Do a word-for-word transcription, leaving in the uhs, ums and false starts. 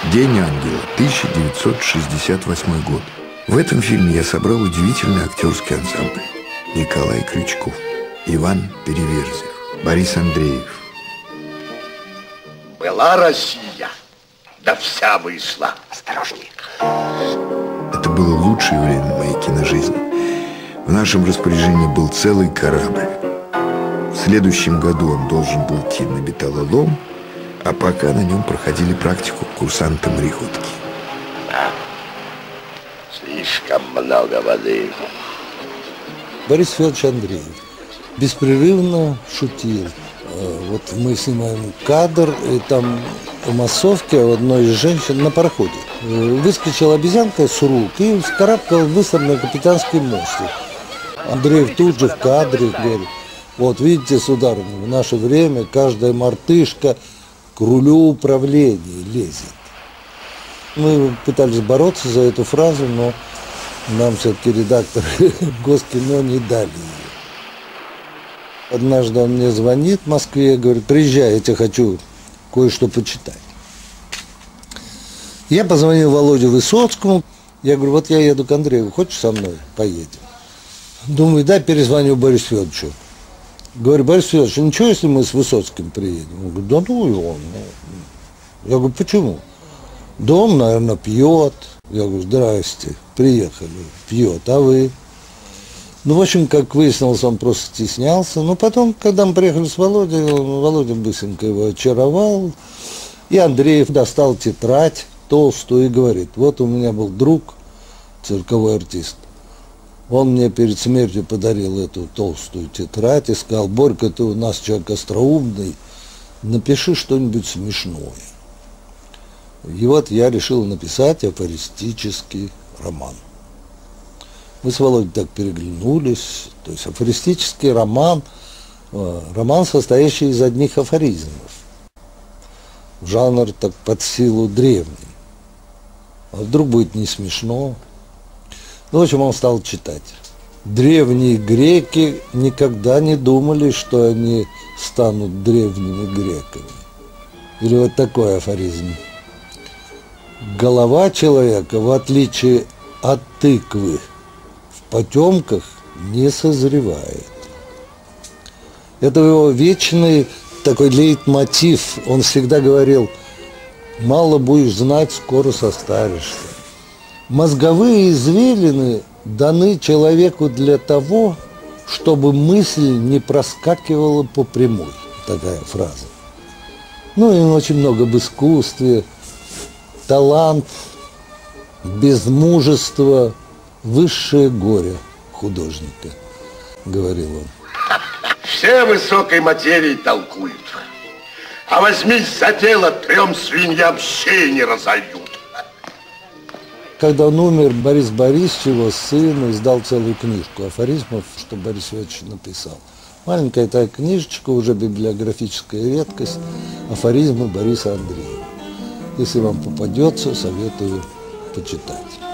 «День ангела», тысяча девятьсот шестьдесят восьмой год. В этом фильме я собрал удивительный актерский ансамбль. Николай Крючков, Иван Переверзев, Борис Андреев. Была Россия, да вся вышла. Осторожней. Это было лучшее время моей киножизни. В нашем распоряжении был целый корабль. В следующем году он должен был идти на металлолом, а пока на нем проходили практику курсанты-мореходки. А, слишком много воды. Борис Федорович Андреев беспрерывно шутил. Вот мы снимаем кадр, и там в массовке у одной из женщин на пароходе выскочила обезьянка с рук и вскарабкалась быстро на капитанский мостик. Андреев тут же в кадре говорит: вот видите, сударыня, в наше время каждая мартышка к рулю управления лезет. Мы пытались бороться за эту фразу, но нам все-таки редактор Госкино не дали ее. Однажды он мне звонит в Москве, говорит: приезжай, я тебе хочу кое-что почитать. Я позвонил Володе Высоцкому, я говорю: вот я еду к Андрееву, хочешь со мной поедем? Думаю, да, перезвоню Борису Федоровичу. Говорю: Борис Федорович, ничего, если мы с Высоцким приедем? Он говорит: да ну его. Я говорю: почему? Да он, наверное, пьет. Я говорю: здрасте, приехали, пьет, а вы? Ну, в общем, как выяснилось, он просто стеснялся. Но потом, когда мы приехали с Володей, Володя быстренько его очаровал. И Андреев достал тетрадь толстую и говорит: вот у меня был друг, цирковой артист. Он мне перед смертью подарил эту толстую тетрадь и сказал: Борька, ты у нас человек остроумный, напиши что-нибудь смешное. И вот я решил написать афористический роман. Мы с Володей так переглянулись. То есть афористический роман, роман, состоящий из одних афоризмов. Жанр так под силу древний. А вдруг будет не смешно? Ну, в общем, он стал читать. Древние греки никогда не думали, что они станут древними греками. Или вот такой афоризм. Голова человека, в отличие от тыквы, в потемках не созревает. Это его вечный такой лейтмотив. Он всегда говорил: мало будешь знать, скоро состаришься. Мозговые извилины даны человеку для того, чтобы мысль не проскакивала по прямой. Такая фраза. Ну и очень много об искусстве. Талант, безмужество, высшее горе художника, говорил он. Все высокой материи толкуют. А возьмись за дело, трем свиньям щей не разольют. Когда он умер, Борис Борисович, его сын, издал целую книжку афоризмов, что Борис Федорович написал. Маленькая такая книжечка, уже библиографическая редкость, афоризмы Бориса Андреева. Если вам попадется, советую почитать.